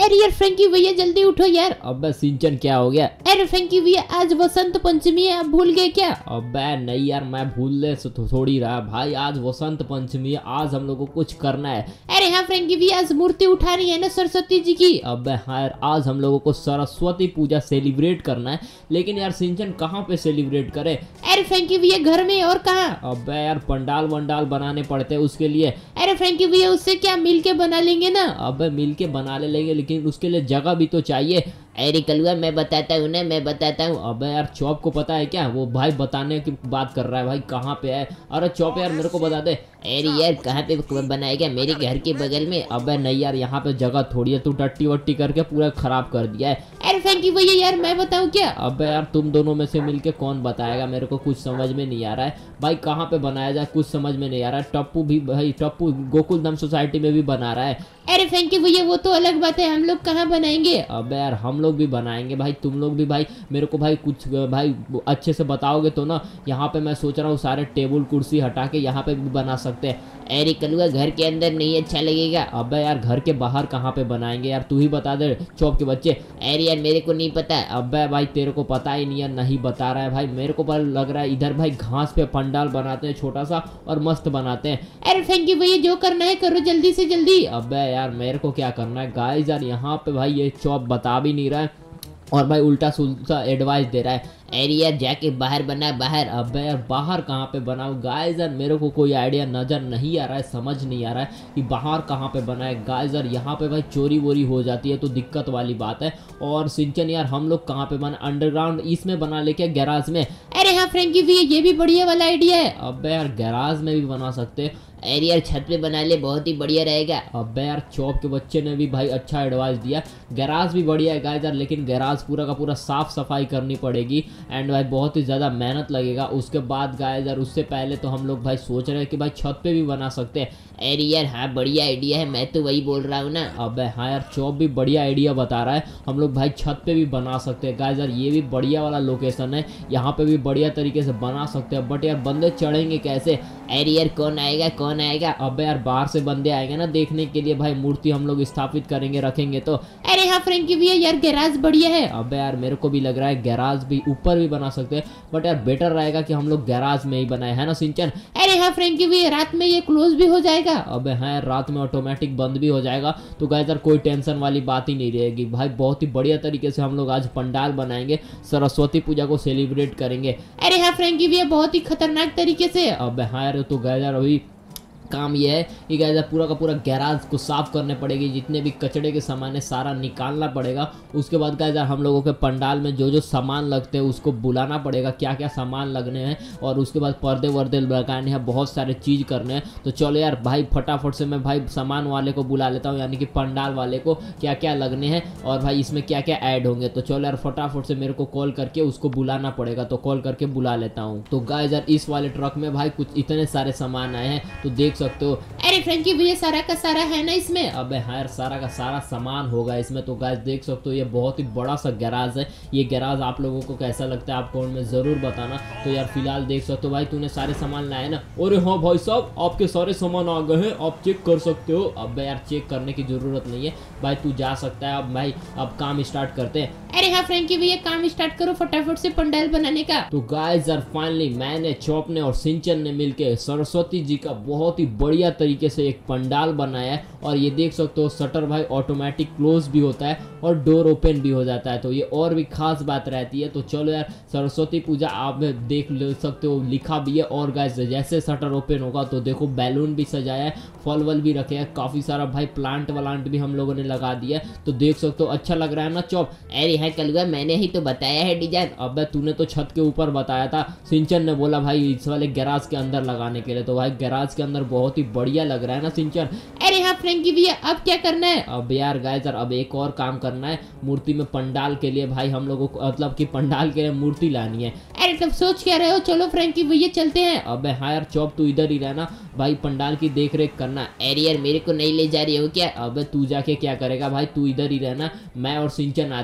अरे यार फ्रैंकी भैया जल्दी उठो यार। अबे सिंचन क्या हो गया? अरे फ्रैंकी भैया आज वसंत पंचमी है, आप भूल गए क्या? अबे नहीं यार, मैं भूलने से तो थोड़ी रहा भाई, आज वसंत पंचमी है, आज हम लोग को कुछ करना है। अरे हाँ फ्रैंकी भैया आज मूर्ति उठानी है ना सरस्वती जी की। अबे हाँ यार, आज हम लोगों को सरस्वती पूजा सेलिब्रेट करना है, लेकिन यार सिंचन कहाँ पे सेलिब्रेट करे? अरे फ्रैंकी भैया घर में और कहाँ? अबे यार पंडाल वंडाल बनाने पड़ते हैं उसके लिए। अरे फ्रैंकी भैया उससे क्या मिल के बना लेंगे ना। अबे मिल के बना लेंगे, लेकिन उसके लिए जगह भी तो चाहिए। अरे कलुआ मैं बताता हूँ ना, मैं बताता हूँ। अबे यार चौप को पता है क्या? वो भाई बताने की बात कर रहा है भाई, कहाँ पे है? अरे चौप यार मेरे को बता दे। अरे यार कहाँ पे बनाएगा? मेरे घर के बगल में। अबे नहीं यार, यहाँ पे जगह थोड़ी है, तू टट्टी वट्टी करके पूरा खराब कर दिया है। अरे फ्रैंकी भैया यार मैं बताऊँ क्या? अबे यार तुम दोनों में से मिलके कौन बताएगा? मेरे को कुछ समझ में नहीं आ रहा है भाई, कहाँ पे बनाया जाए कुछ समझ में नहीं आ रहा है। टप्पू भी भाई, टप्पू गोकुल धाम सोसाइटी में भी बना रहा है। अरे फ्रैंकी भैया वो तो अलग बात है, हम लोग कहाँ बनाएंगे? अबे यार हम लोग भी बनाएंगे भाई, तुम लोग भी भाई मेरे को भाई कुछ भाई अच्छे से बताओगे तो ना। यहाँ पे मैं सोच रहा हूँ सारे टेबल कुर्सी हटा के यहाँ पे भी बना सकते हैं। अरे कलुआ घर के अंदर नहीं अच्छा लगेगा। अबे यार घर के बाहर कहाँ पे बनाएंगे यार, तू ही बता दे चौप के बच्चे। अरे यार मेरे को नहीं पता। अबे भाई तेरे को पता ही नहीं है, नहीं बता रहा है भाई, मेरे को पर लग रहा है इधर भाई घास पे पंडाल बनाते हैं छोटा सा और मस्त बनाते हैं। अरे फ्रैंकी भैया जो करना है करो जल्दी से जल्दी। अबे यार मेरे को क्या करना है गाइस यार, यहाँ पे भाई ये चौप बता भी नहीं रहा है और भाई उल्टा सुल्टा एडवाइस दे रहा है। अरे यार जाके बाहर बना बाहर। अबे यार बाहर कहाँ पे बनाऊँ गाइस यार, मेरे को कोई आइडिया नज़र नहीं आ रहा है, समझ नहीं आ रहा है कि बाहर कहाँ पे बनाए गाइस यार। यहाँ पे भाई चोरी वोरी हो जाती है तो दिक्कत वाली बात है। और सिंचन यार हम लोग कहाँ पे बना? अंडरग्राउंड इसमें बना ले क्या, गैराज में? अरे हाँ फ्रैंकी भैया ये भी बढ़िया वाला आइडिया है। अबे यार गैराज में भी बना सकते हैं। अरे यार छत पे बना ले, बहुत ही बढ़िया रहेगा। अबे यार चौप के बच्चे ने भी भाई अच्छा एडवाइस दिया। गैराज भी बढ़िया है गाइस यार, लेकिन गैराज पूरा का पूरा साफ सफाई करनी पड़ेगी एंड भाई बहुत ही ज़्यादा मेहनत लगेगा। उसके बाद गाइस यार उससे पहले तो हम लोग भाई सोच रहे हैं कि भाई छत पे भी बना सकते हैं। अरे यार हाँ बढ़िया आइडिया है, मैं तो वही बोल रहा हूँ ना। अबे हाँ यार चौप भी बढ़िया आइडिया बता रहा है, हम लोग भाई छत पे भी बना सकते हैं गाइस यार, ये भी बढ़िया वाला लोकेशन है, यहाँ पे भी बढ़िया तरीके से बना सकते हैं। बट यार बंदे चढ़ेंगे कैसे? अरे यार कौन आएगा कौन आएगा? अबे यार बाहर से बंदे आएंगे ना देखने के लिए भाई, मूर्ति हम लोग स्थापित करेंगे रखेंगे तो। अरे हाँ फ्रैंकी भैया यार गैराज बढ़िया है। अबे यार मेरे को भी लग रहा है गैराज भी ऊपर भी बना सकते हैं, बट यार बेटर रहेगा कि हम लोग गैराज में ही बनाए, है ना सिंचन? अरे हाँ फ्रैंकी भैया रात में ये क्लोज भी हो जाएगा। अबे हाँ यार रात में ऑटोमेटिक बंद भी हो जाएगा, तो गाइस यार कोई टेंशन वाली बात ही नहीं रहेगी भाई। बहुत ही बढ़िया तरीके से हम लोग आज पंडाल बनाएंगे, सरस्वती पूजा को सेलिब्रेट करेंगे। अरे हाँ फ्रैंकी भैया बहुत ही खतरनाक तरीके से। अबे हाँ यार तो गाइस यार अभी काम ये है कि गाइस पूरा का पूरा गैराज को साफ करने पड़ेगी, जितने भी कचड़े के सामान है सारा निकालना पड़ेगा। उसके बाद गाइस हम लोगों के पंडाल में जो जो सामान लगते हैं उसको बुलाना पड़ेगा, क्या क्या सामान लगने हैं, और उसके बाद पर्दे वर्दे लगाने हैं, बहुत सारे चीज़ करने हैं। तो चलो यार भाई फटाफट से मैं भाई सामान वाले को बुला लेता हूँ, यानी कि पंडाल वाले को, क्या क्या लगने हैं और भाई इसमें क्या क्या ऐड होंगे। तो चलो यार फटाफट से मेरे को कॉल करके उसको बुलाना पड़ेगा, तो कॉल करके बुला लेता हूँ। तो गाइस यार इस वाले ट्रक में भाई कुछ इतने सारे सामान आए हैं, तो देख सकते हो। अरे फ्रैंकी भैया सारा का सारा है ना इसमें? अबे हाँ यार सारा का सारा सामान होगा इसमें। तो गाइस देख सकते हो ये बहुत ही बड़ा सा गैराज है। ये गैराज आप लोगों को कैसा लगता है आप कमेंट में ज़रूर बताना। तो यार फिलहाल देख सकते हो भाई, तूने सारे सामान लाए ना? अरे हाँ भाई साहब आपके सारे सामान आ गए हैं, आप चेक कर सकते हो। अबे यार चेक करने की ज़रूरत नहीं है भाई, तू जा सकता है। अब भाई अब काम स्टार्ट करते हैं। अरे हाँ फ्रैंकी भैया काम स्टार्ट करो फटाफट से पंडाल बनाने का। तो गाइस यार फाइनली मैंने, चौप ने और सिंचन ने मिलके सरस्वती जी का बहुत ही बढ़िया तरीके से एक पंडाल बनाया है। और ये देख सकते हो शटर भाई ऑटोमेटिक क्लोज भी होता है और डोर ओपन भी हो जाता है, तो ये और भी खास बात रहती है। तो चलो यार सरस्वती पूजा आप देख ले सकते हो, लिखा भी है। और गाइस जैसे शटर ओपन होगा तो देखो बैलून भी सजाया है, फल वल भी रखे हैं, काफ़ी सारा भाई प्लांट वलांट भी हम लोगों ने लगा दिया है। तो देख सकते हो अच्छा लग रहा है ना चौप? अरे हाँ कलुआ मैंने ही तो बताया है डिजाइन। अबे तूने तो छत के ऊपर बताया था, सिंचन ने बोला भाई इस वाले गैराज के अंदर लगाने के लिए। तो भाई गैराज के अंदर बहुत ही बढ़िया लग रहा है ना सिंचन? अरे हाँ फ्रैंकी भैया अब क्या करना है? अब यार गाइस यार अब एक और काम करना है, मूर्ति में पंडाल के लिए भाई हम लोगों को, मतलब कि पंडाल के लिए मूर्ति लानी है। अरे तब सोच क्या रहे हो? चलो फ्रैंकी भैया चलते हैं। अबे हाँ यार चौप तू इधर ही रहना भाई, पंडाल की देख रेख करना। अरे यार मेरे को नहीं ले जा रही हो क्या? अबे तू जाके क्या करेगा भाई, तू इधर ही रहना, मैं और सिंचन आते हैं।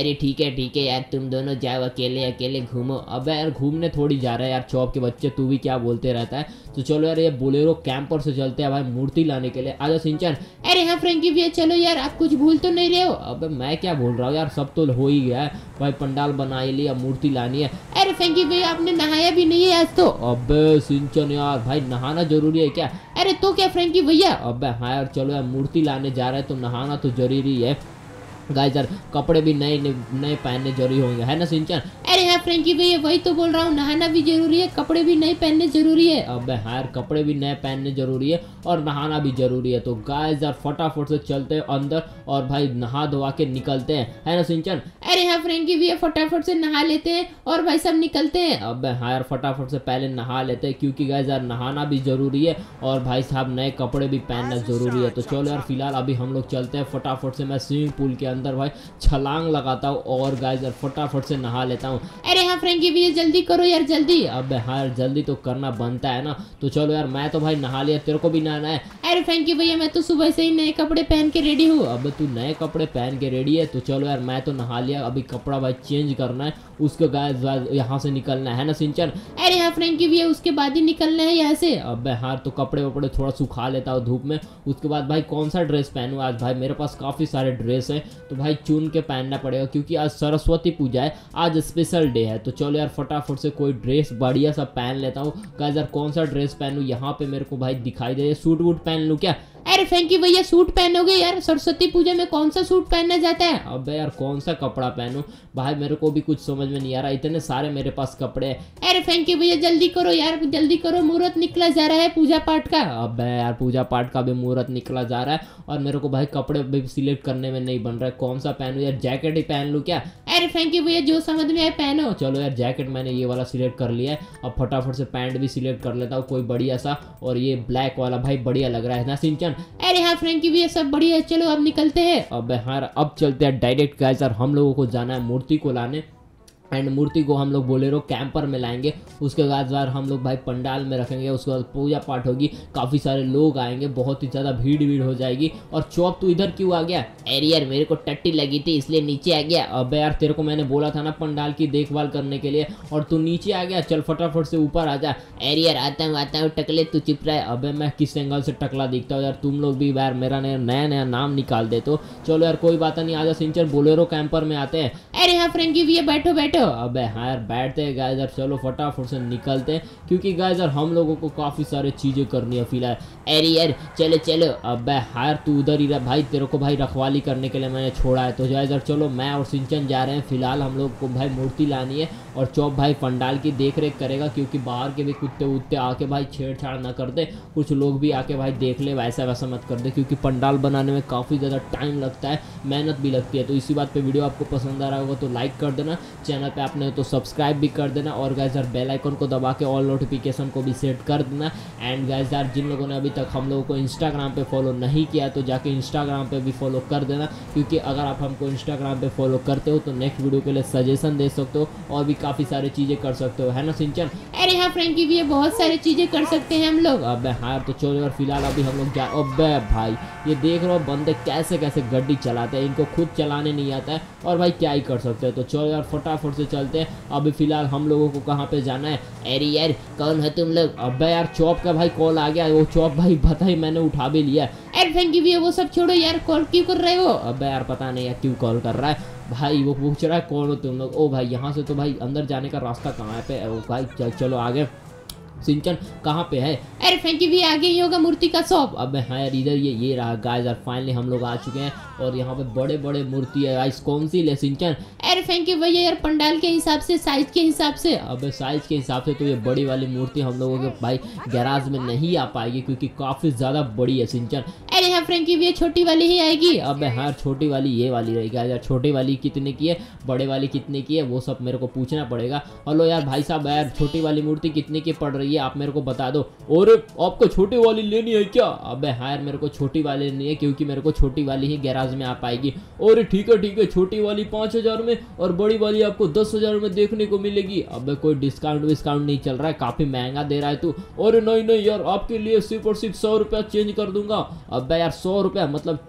अरे ठीक है यार, तुम दोनों जाओ अकेले अकेले घूमो। अब यार घूमने थोड़ी जा रहा है यार चौप के बच्चे, तू भी क्या बोलते रहता है। तो चलो यार ये बोलेरो कैंपर से चलते हैं भाई मूर्ति लाने के लिए। आजा सिंचन। अरे हाँ फ्रेंकी भैया चलो यार, आप कुछ भूल तो नहीं रहे हो? अब मैं क्या बोल रहा हूँ यार, सब तो हो ही गया है भाई, पंडाल बना ही लिया, मूर्ति लानी है। अरे फ्रेंकी भैया आपने नहाया भी नहीं है आज तो। अबे सिंचन यार भाई नहाना जरूरी है क्या? अरे तो क्या फ्रेंकी भैया? अबे हाँ यार चलो यार मूर्ति लाने जा रहे हैं तो नहाना तो जरूरी है गाइस यार, कपड़े भी नए नए पहनने जरूरी होंगे, है ना सिंचन? अरे हाँ फ्रेंकी भैया वही तो बोल रहा हूँ, नहाना भी जरूरी है, कपड़े भी नए पहनने जरूरी है। अबे हाँ यार कपड़े भी नए पहनने जरूरी है और नहाना भी जरूरी है। तो गाइस यार फटाफट से चलते हैं अंदर और भाई नहा धोवा के निकलते हैं, है ना सिंचन? अरे हाँ फ्रेंकी भैया फटाफट से नहा लेते हैं और भाई सब निकलते हैं। अबे हाँ यार फटाफट से पहले नहा लेते हैं क्योंकि गाइस यार नहाना भी जरूरी है और भाई साहब नए कपड़े भी पहनना जरूरी है। तो चलो यार फिलहाल अभी हम लोग चलते हैं फटाफट से, मैं स्विमिंग पूल के अंदर भाई छलांग लगाता हूँ और गाइस यार फटाफट से नहा लेता हूँ। अरे हाँ फ्रेंकी भैया जल्दी करो यार जल्दी। अबे हाँ यार जल्दी तो करना बनता है ना। तो चलो यार मैं तो भाई नहा लिया, तेरे को भी नहाना है? अरे फ्रेंकी भैया मैं तो सुबह से ही नए कपड़े पहन के रेडी हूँ। अब तू नए कपड़े पहन के रेडी है? तो चलो यार मैं तो नहा लिया, अभी कपड़ा भाई चेंज करना है, उसके बाद यहाँ से निकलना है ना सिंचन? अरे हाँ फ्रेंकी भैया उसके बाद ही निकलना है यहाँ से। अबे हाँ तो कपड़े वपड़े थोड़ा सुखा लेता हूँ धूप में, उसके बाद भाई कौन सा ड्रेस पहनूँ आज? भाई मेरे पास काफ़ी सारे ड्रेस हैं तो भाई चुन के पहनना पड़ेगा क्योंकि आज सरस्वती पूजा है, आज स्पेशल डे है। तो चलो यार फटाफट से कोई ड्रेस बढ़िया सा पहन लेता हूँ। गाइस यार कौन सा ड्रेस पहनूँ? यहाँ पे मेरे को भाई दिखाई दे, सूट वूट पहन लूँ क्या? अरे फ्रेंकी भैया सूट पहनोगे यार? सरस्वती पूजा में कौन सा सूट पहनना जाता है? अबे यार कौन सा कपड़ा पहनूं भाई, मेरे को भी कुछ समझ में नहीं आ रहा, इतने सारे मेरे पास कपड़े हैं। अरे फ्रेंकी भैया जल्दी करो यार, जल्दी करो, मुहूर्त निकला जा रहा है पूजा पाठ का। अबे यार पूजा पाठ का भी मुहूर्त निकला जा रहा है और मेरे को भाई कपड़े भी सिलेक्ट करने में नहीं बन रहा है, कौन सा पहनूं यार? जैकेट ही पहन लूं क्या? अरे फ्रेंकी भैया जो समझ में आए पहनो। चलो यार जैकेट मैंने ये वाला सिलेक्ट कर लिया है, अब फटाफट से पैंट भी सिलेक्ट कर लेता हूँ कोई बढ़िया सा, और ये ब्लैक वाला भाई बढ़िया लग रहा है ना सिंचन? अरे हाँ फ्रेंकी भैया सब बढ़िया है, चलो अब निकलते हैं। अबे हाँ अब चलते हैं डायरेक्ट गाइस यार, हम लोगों को जाना है मूर्ति को लाने एंड मूर्ति को हम लोग बोलेरो कैंपर में लाएंगे, उसके बाद हम लोग भाई पंडाल में रखेंगे, उसके बाद पूजा पाठ होगी, काफ़ी सारे लोग आएंगे, बहुत ही ज़्यादा भीड़ हो जाएगी। और चौप तू इधर क्यों आ गया? अरे यार मेरे को टट्टी लगी थी इसलिए नीचे आ गया। अबे यार तेरे को मैंने बोला था ना पंडाल की देखभाल करने के लिए और तू नीचे आ गया, चल फटाफट से ऊपर आ जा। अरे यार आता हूँ टकले, तू चुप रहा है। अबे मैं किस एंगल से टकला दिखता हूँ यार? तुम लोग भी यार मेरा नया नाम निकाल दे। तो चलो यार कोई बात नहीं, आजा सिंचन बोलेरो कैंपर में आते हैं। अरे हाँ फ्रेंकी भैया बैठो बैठो। अबे हाँ यार बैठते हैं गाइस यार, चलो फटाफट से निकलते हैं क्योंकि गाइस यार हम लोगों को काफ़ी सारी चीज़ें करनी है फिलहाल। अरे यार चलो चलो। अबे हाँ यार तू उधर ही रह भाई, तेरे को भाई रखवाली करने के लिए मैंने छोड़ा है। तो गाइस यार चलो मैं और सिंचन जा रहे हैं, फिलहाल हम लोग को भाई मूर्ति लानी है और चौप भाई पंडाल की देख रेख करेगा क्योंकि बाहर के भी कुत्ते उत्ते आके भाई छेड़छाड़ ना कर दे, कुछ लोग भी आके भाई देख ले, वैसा वैसा मत कर दे क्योंकि पंडाल बनाने में काफ़ी ज़्यादा टाइम लगता है, मेहनत भी लगती है। तो इसी बात पे वीडियो आपको पसंद आ रहा होगा तो लाइक कर देना, चैनल पे आपने तो सब्सक्राइब भी कर देना और गाइस यार बेल आइकन को दबा के ऑल नोटिफिकेशन को भी सेट कर देना। एंड गाइस यार जिन लोगों ने अभी तक हम लोगों को इंस्टाग्राम पे फॉलो नहीं किया तो जाके इंस्टाग्राम पे भी फॉलो कर देना क्योंकि अगर आप हमको इंस्टाग्राम पे फॉलो करते हो तो नेक्स्ट वीडियो के लिए सजेशन दे सकते हो और भी काफ़ी सारी चीज़ें कर सकते हो, है ना सिंचन? अरे हाँ फ्रेंकी भी बहुत सारी चीज़ें कर सकते हैं हम लोग। अबे हाँ तो चलो यार फिलहाल अभी हम लोग जा। अबे भाई ये देख रहे हो बंदे कैसे कैसे गाड़ी चलाते हैं, इनको खुद चलाने नहीं आता है और भाई क्या ही कर सकते हैं। तो चलो यार फटाफट से चलते हैं, अभी फिलहाल हम लोगों को कहाँ पे जाना है? अरे यार कौन है तुम लोग? अबे यार चौप का भाई कॉल आ गया, वो चौप भाई बता ही मैंने उठा भी लिया। अरे फ्रेंकी भी वो सब छोड़ो यार, कॉल क्यों कर रहे हो? अबे यार पता नहीं यार क्यों कॉल कर रहा है भाई, वो पूछ रहा है कौन हो तुम लोग। ओ भाई यहाँ से तो भाई अंदर जाने का रास्ता कहाँ पे? ओ भाई चलो आगे। सिंचन कहाँ पे है? अरे फ्रेंकी भी आगे ही होगा मूर्ति का शॉप। अबे हाँ यार इधर ये रहा गाइस यार, फाइनली हम लोग आ चुके हैं और यहाँ पे बड़े बड़े मूर्ति है गाइस। कौन सी ले सिंचन? अरे फ्रेंकी भैया यार पंडाल के हिसाब से, साइज के हिसाब से। अबे साइज के हिसाब से तो ये बड़ी वाली मूर्ति हम लोगों के भाई गैराज में नहीं आ पाएगी क्योंकि काफ़ी ज़्यादा बड़ी है सिंचन। अरे हाँ फ्रेंकी भैया छोटी वाली ही आएगी। अबे हाँ छोटी वाली ये वाली रहेगी यार, छोटी वाली कितने की है, बड़े वाली कितने की है वो सब मेरे को पूछना पड़ेगा। हेलो यार भाई साहब यार छोटी वाली मूर्ति कितने की पड़ रही है आप मेरे को बता दो। और आपको छोटी वाली लेनी है क्या? अबे हाँ यार मेरे को छोटी वाली लेनी है क्योंकि मेरे को छोटी वाली ही गैराज में आ पाएगी। और ठीक है छोटी वाली 5000 में और बड़ी वाली आपको 10,000 में देखने को मिलेगी। अबे कोई डिस्काउंट नहीं चल रहा है, काफी महंगा दे रहा है तू। और नहीं यार आपके लिए सिर्फ और सिर्फ 100 रुपया चेंज कर दूंगा। अबे अबे यार 100 रुपया मतलब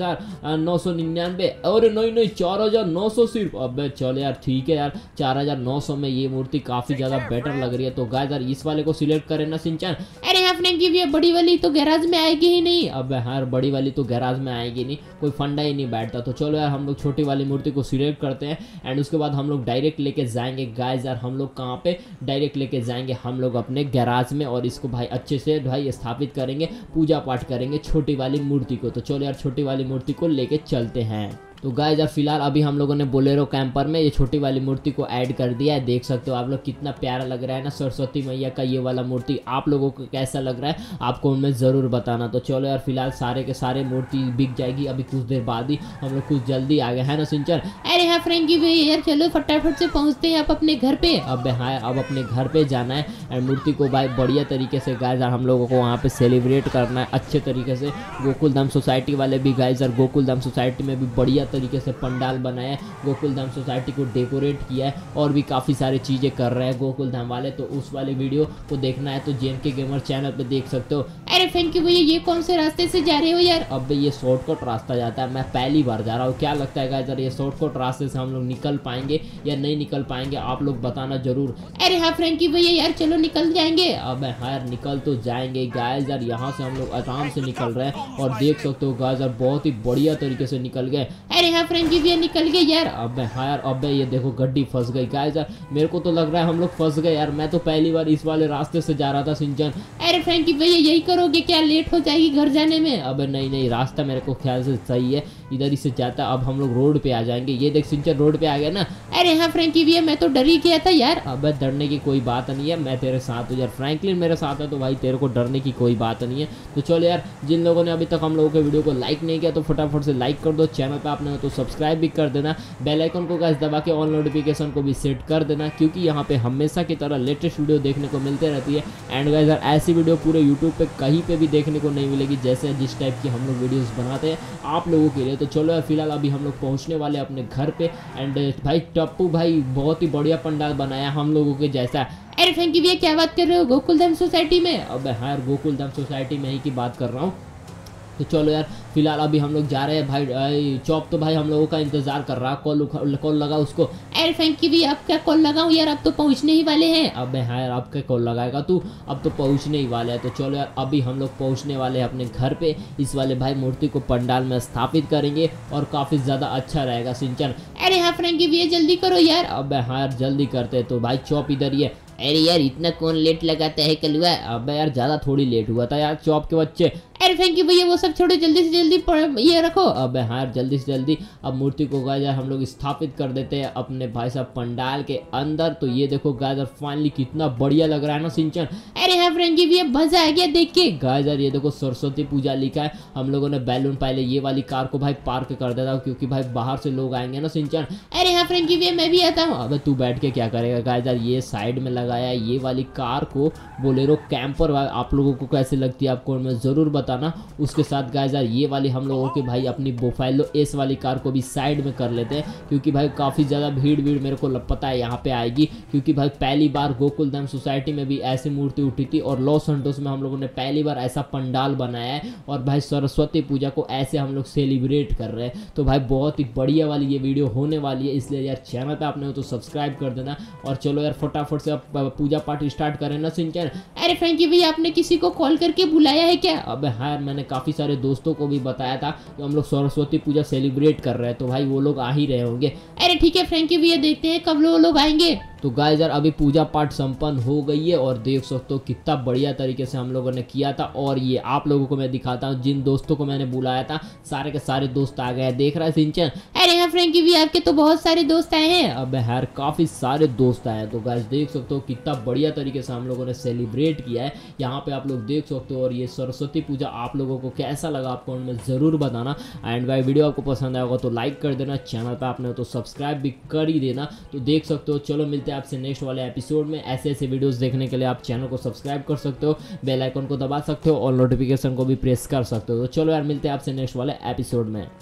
4999। अरे नहीं नहीं 4900 सिर्फ। अबे चल यार ठीक है यार 4900 में ये मूर्ति काफी ज्यादा बेटर लग रही है। तो गाइस यार इस वाले को सिलेक्ट करें ना सिंचन। अरे हाँ फ्रेंकी भैया बड़ी वाली तो गैराज में आएगी ही नहीं। अब यार बड़ी वाली तो गैराज में आएगी नहीं, कोई फंडा ही नहीं बैठता। तो चलो यार हम लोग छोटी वाली मूर्ति को सिलेक्ट करते हैं एंड उसके बाद हम लोग डायरेक्ट लेके जाएंगे गाइस यार। हम लोग कहाँ पे डायरेक्ट लेके जाएंगे हम लोग अपने गैराज में और इसको भाई अच्छे से भाई स्थापित करेंगे, पूजा पाठ करेंगे छोटी वाली मूर्ति को। तो चलो यार छोटी वाली मूर्ति को लेके चलते हैं। तो गाइस यार फिलहाल अभी हम लोगों ने बोलेरो कैंपर में ये छोटी वाली मूर्ति को ऐड कर दिया है। देख सकते हो आप लोग कितना प्यारा लग रहा है ना सरस्वती मैया का ये वाला मूर्ति। आप लोगों को कैसा लग रहा है आपको उनमें ज़रूर बताना। तो चलो यार फिलहाल सारे के सारे मूर्ति बिक जाएगी अभी कुछ देर बाद ही। हम लोग कुछ जल्दी आ गए है ना सिंचन। अरे हाँ फ्रेंकी भैया यार चलो फटाफट से पहुँचते हैं आप अपने घर पे। अब हाँ अब अपने घर पे जाना है एंड मूर्ति को भाई बढ़िया तरीके से गाइस यार हम लोगों को वहाँ पे सेलिब्रेट करना है अच्छे तरीके से। गोकुलधाम सोसाइटी वाले भी गाइस यार गोकुलधाम सोसाइटी में भी बढ़िया तरीके से पंडाल बनाया है, गोकुलधाम सोसाइटी को डेकोरेट किया है और भी काफ़ी सारी चीज़ें कर रहे हैं गोकुलधाम वाले। तो उस वाले वीडियो को देखना है तो JNK गेमर चैनल पे देख सकते हो। अरे फ्रेंकी भैया ये कौन से रास्ते से जा रहे हो यार? अब ये शॉर्टकट रास्ता जाता है, मैं पहली बार जा रहा हूँ। क्या लगता है गाइस यार ये शॉर्टकट रास्ते से हम लोग निकल पाएंगे या नहीं निकल पाएंगे, आप लोग बताना जरूर। अरे हाँ फ्रेंकी भैया यार चलो निकल जाएंगे। अब हाँ यार निकल तो जाएंगे गाइस यार, यहाँ से हम लोग आराम से निकल रहे हैं और देख सकते हो गाइस यार बहुत ही बढ़िया तरीके से निकल गए। अरे हाँ फ्रेंकी भैया निकल गए यार। अब हाँ यार अब ये देखो गड्डी फंस गई गाइस यार, मेरे को तो लग रहा है हम लोग फंस गए यार। मैं तो पहली बार इस वाले रास्ते से जा रहा था सिंचन। अरे फ्रेंकी भैया यही करोगे क्या, लेट हो जाएगी घर जाने में? अब नहीं नहीं रास्ता मेरे को ख्याल से सही है, इधर ही से जाता। अब हम लोग रोड पे आ जाएंगे। ये देख सिंचन रोड पे आ गया ना। अरे हाँ फ्रेंकी भैया मैं तो डर ही गया था यार। अब डरने की कोई बात नहीं है, मैं तेरे साथ हूँ यार। फ्रैंकलिन मेरे साथ है तो भाई तेरे को डरने की कोई बात नहीं है। तो चलो यार जिन लोगों ने अभी तक हम लोगों के वीडियो को लाइक नहीं किया तो फटाफट से लाइक कर दो। चैनल पे आपने तो सब्सक्राइब भी कर देना, बेल आइकन को गाइस दबा के ऑल नोटिफिकेशन को भी सेट कर देना क्योंकि यहाँ पे हमेशा की तरह लेटेस्ट वीडियो देखने को मिलते रहती है। एंड गाइस यार ऐसी वीडियो पूरे यूट्यूब पे कहीं पे भी देखने को नहीं मिलेगी जैसे जिस टाइप की हम लोग वीडियोस बनाते हैं आप लोगों के लिए। तो चलो यार फिलहाल अभी हम लोग पहुँचने वाले अपने घर पे एंड भाई टप्पू भाई बहुत ही बढ़िया पंडाल बनाया हम लोगों के जैसा। अरे फ्रेंकी भैया क्या बात कर रहे हो, गोकुलधाम सोसाइटी में? अब हाँ यार गोकुलधाम सोसाइटी में ही की बात कर रहा हूँ। तो चलो यार फिलहाल अभी हम लोग जा रहे हैं भाई। चौप तो भाई हम लोगों का इंतजार कर रहा है, कॉल लगा उसको। अरे फ्रेंकी भैया अब क्या कॉल लगाऊं यार, अब तो पहुंचने ही वाले हैं। अब हाँ यार अब क्या कॉल लगाएगा तू, अब तो पहुंचने ही वाले हैं। तो चलो यार अभी हम लोग पहुंचने वाले हैं अपने घर पे। इस वाले भाई मूर्ति को पंडाल में स्थापित करेंगे और काफ़ी ज़्यादा अच्छा रहेगा सिंचन। अरे हाँ फ्रेंकी भैया जल्दी करो यार। अब हाँ यार जल्दी करते तो भाई चौप इधर ही है। अरे यार इतना कौन लेट लगाता है कलुआ? अब यार ज़्यादा थोड़ी लेट हुआ था यार चौप के बच्चे। अरे थैंक यू भैया वो सब छोड़ो, जल्दी से जल्दी ये रखो। अब हाँ यार जल्दी से जल्दी अब मूर्ति को गाइस हम लोग स्थापित कर देते हैं अपने भाई साहब पंडाल के अंदर। तो ये देखो गाइस फाइनली कितना बढ़िया लग रहा है ना सिंचन। अरे हाँ फ्रेंकी भैया मजा आ गया देख के। गाइस यार ये देखो सरस्वती पूजा लिखा है। हम लोगों ने बैलून पहले ये वाली कार को भाई पार्क कर देता क्योंकि भाई बाहर से लोग आएंगे ना सिंचन। अरे हाँ फ्रेंकी भैया मैं भी आता हूँ। अब तू बैठ के क्या करेगा गाइस यार, ये साइड में लगाया है ये वाली कार को बोलेरो कैंपर। आप लोगों को कैसी लगती है आपको मैं जरूर बताना। उसके साथ गाइस यार ये वाली हम लोगों की भाई अपनी बोफाइलो एस वाली कार को भी साइड में कर लेते हैं क्योंकि भाई काफ़ी ज़्यादा भीड़ मेरे को पता है यहाँ पे आएगी क्योंकि भाई पहली बार गोकुलधाम सोसाइटी में भी ऐसी मूर्ति उठी थी और लॉस सैंटोस में हम लोगों ने पहली बार ऐसा पंडाल बनाया है और भाई सरस्वती पूजा को ऐसे हम लोग सेलिब्रेट कर रहे हैं। तो भाई बहुत ही बढ़िया वाली ये वीडियो होने वाली है, इसलिए यार चैनल पे आपने हो तो सब्सक्राइब कर देना। और चलो यार फटाफट से अब पूजा पाठ स्टार्ट करें ना सिंचन। अरे फ्रेंकी भैया आपने किसी को कॉल करके बुलाया है क्या? अब हाँ यार मैंने काफ़ी सारे दोस्तों को भी बताया था कि हम लोग सरस्वती पूजा सेलिब्रेट कर रहे हैं तो भाई वो लोग आ ही रहे होंगे। अरे ठीक है फ्रेंकी भैया देखते हैं कब वो लोग आएंगे। तो गाइस यार अभी पूजा पाठ संपन्न हो गई है और देख सकते हो कितना बढ़िया तरीके से हम लोगों ने किया था। और ये आप लोगों को मैं दिखाता हूँ, जिन दोस्तों को मैंने बुलाया था सारे के सारे दोस्त आ गए, देख रहा है सिंचन। अरे हाँ फ्रेंकी भैया आपके तो बहुत सारे दोस्त आए हैं। अब यार काफ़ी सारे दोस्त आए हैं तो गाइस देख सकते हो कितना बढ़िया तरीके से हम लोगों ने सेलिब्रेट किया है यहाँ पे आप लोग देख सकते हो। और ये सरस्वती पूजा आप लोगों को कैसा लगा आपको उनमें ज़रूर बताना। एंड भाई वीडियो आपको पसंद आएगा तो लाइक कर देना, चैनल पर आपने तो सब्सक्राइब भी कर ही देना। तो देख सकते हो चलो मिलते हैं आपसे नेक्स्ट वाले एपिसोड में। ऐसे ऐसे वीडियोस देखने के लिए आप चैनल को सब्सक्राइब कर सकते हो, बेल आइकन को दबा सकते हो और नोटिफिकेशन को भी प्रेस कर सकते हो। तो चलो यार मिलते हैं आपसे नेक्स्ट वाले एपिसोड में।